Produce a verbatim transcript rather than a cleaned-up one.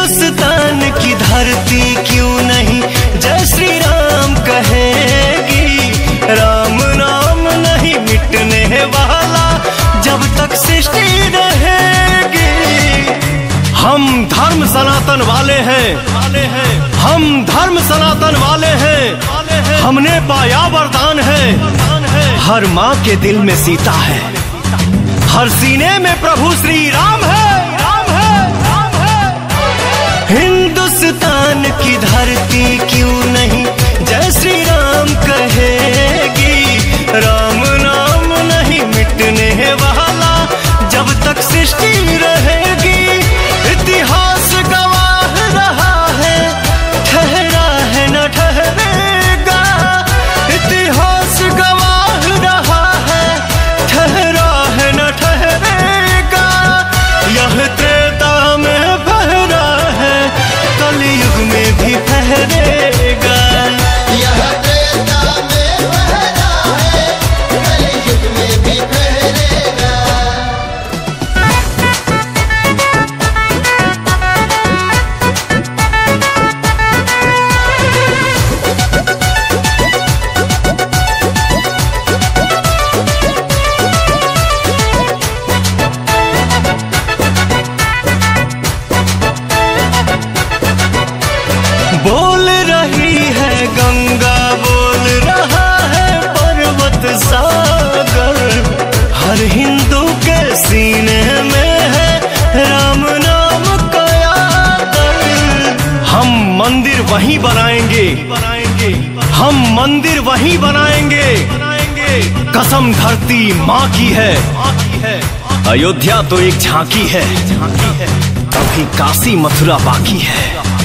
हिंदुस्तान की धरती क्यों नहीं जय श्री राम कहेगी। राम नाम नहीं मिटने वाला जब तक सृष्टि रहेगी। हम धर्म सनातन वाले हैं, हम धर्म सनातन वाले हैं, हमने पाया वरदान है। हर माँ के दिल में सीता है, हर सीने में प्रभु श्री राम है, राम है, राम है। हिंदुस्तान की धरती क्यों नहीं जय श्री राम कहेगी। राम नाम नहीं मिटने वाला जब तक सृष्टि रहेगी। इतिहास गवाह रहा है, ठहरा है न ठहरेगा। इतिहास गवाह रहा है, ठहरा है न ठहरेगा। यह त्रेता में फहरा है, कलयुग में भी फहरेगा। यह त्रेता में फहरा है, कलयुग में भी फहरेगा। बोल रही है गंगा, बोल रहा है पर्वत सागर। हर हिंदू के सीने में है राम नाम का आदर। हम मंदिर वहीं बनाएंगे, हम मंदिर वहीं बनाएंगे। कसम धरती माँ की है, अयोध्या तो एक झांकी है, अभी काशी मथुरा बाकी है।